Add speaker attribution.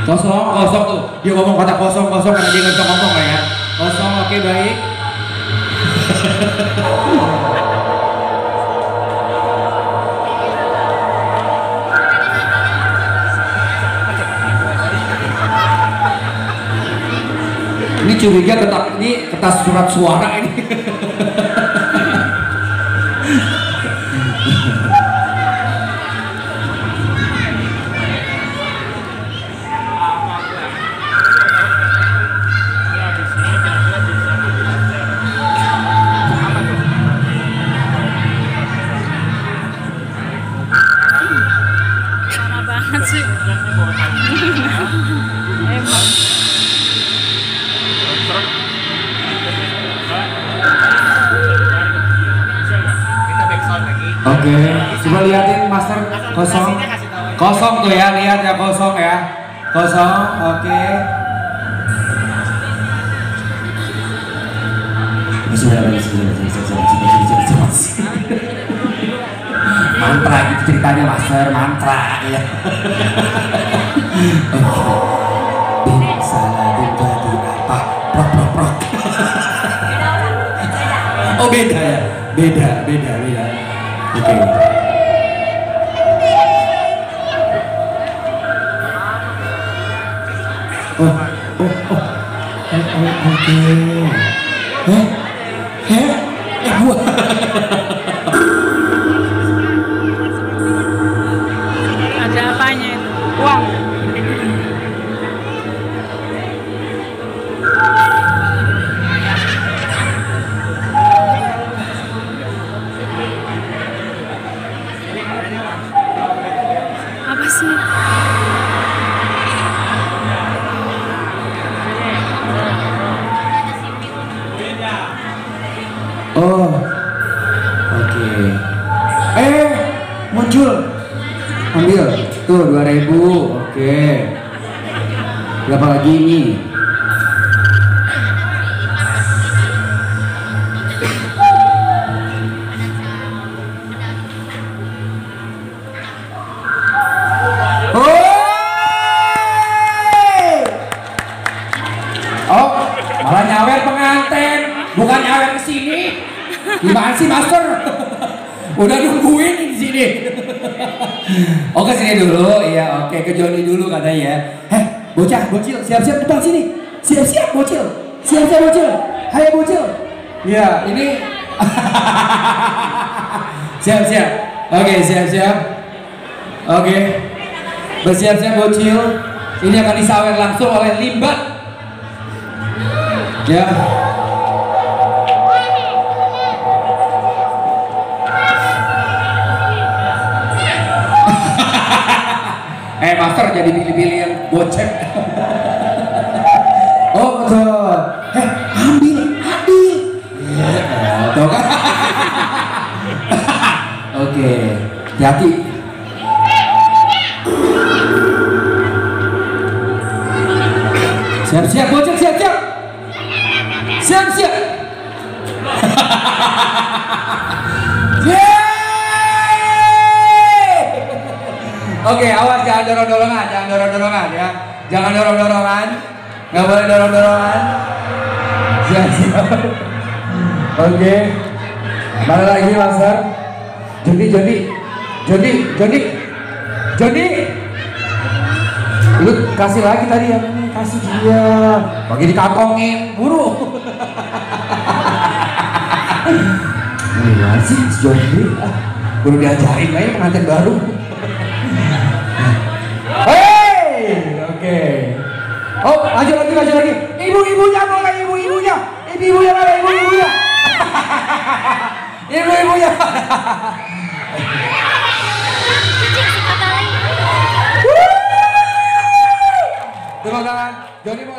Speaker 1: Kosong, kosong tuh. Dia ngomong kata kosong, kosong karena dia nggak bisa ngomong ya. Kosong, oke baik. Ini curiga ini kertas surat suara ini.
Speaker 2: Lama banget sih. Emang.
Speaker 1: Oke, coba liatin master kosong, kosong tuh ya, lihat ya kosong ya, kosong, oke. Mantra gitu ceritanya master, mantra ya. Oke, salah jadi apa? Prok prok prok. Oh beda ya, beda. Oke. Oke. Gua.
Speaker 2: Ada apanya itu? Uang. Apa sih?
Speaker 1: Oh, oke. Muncul. Ambil. Tuh 2000. Oke. Berapa lagi ini? Oh, malah nyawer pengantin, bukan nyawer ke sini. Gimana sih, Master? Udah nungguin di sini. Oke, sini dulu. Iya, oke, ke Joni dulu katanya. Bocah, bocil, siap-siap depan sini. Siap-siap, bocil. Siap-siap, bocil. Hai, bocil. Iya, ini. Siap-siap. Oke, siap-siap. Oke. Bersiap-siap, bocil. Ini akan disawer langsung oleh Limbat. Ya. Master jadi pilih-pilih yang bocek. Oh betul. Ambil. Tuh kan. Oke, hati. Siap-siap bocek, siap-siap. Siap-siap. Oke, awas jangan dorong-dorongan ya. Jangan dorong-dorongan. Nggak boleh dorong-dorongan. Siap-siap. Oke. Mana lagi, Master? Joni. Lu kasih lagi tadi yang ini, kasih dia. Bagi dikantongin, buru. Iya sih, Joni. Baru diajarin aja pengantin baru. Oke. Oh, lanjut lagi. Ibu-ibunya mana ibu-ibunya? Ibu-ibunya mana ibu-ibunya? Ibu-ibunya. Tepuk tangan. Joni